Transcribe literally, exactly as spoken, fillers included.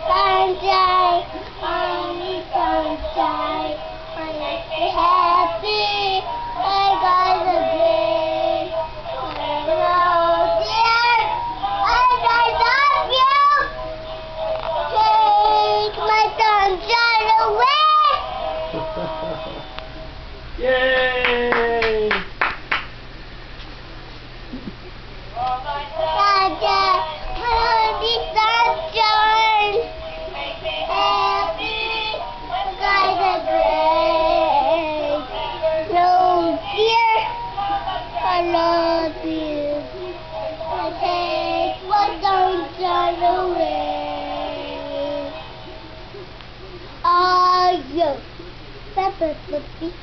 Sunshine, only sunshine. I like to be happy. I got a day. Hello, dear. And I love you. Take my sunshine away. Yay! Sunshine, only sunshine. Happy, got a day. No dear, I love you. I take my sunshine away. Ah, yo, Peppa Puppy.